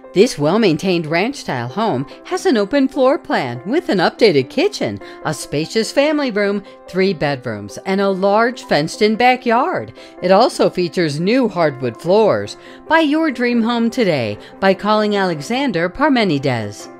This well-maintained ranch-style home has an open floor plan with an updated kitchen, a spacious family room, 3 bedrooms, and a large fenced-in backyard. It also features new hardwood floors. Buy your dream home today by calling Alexander Parmenidez.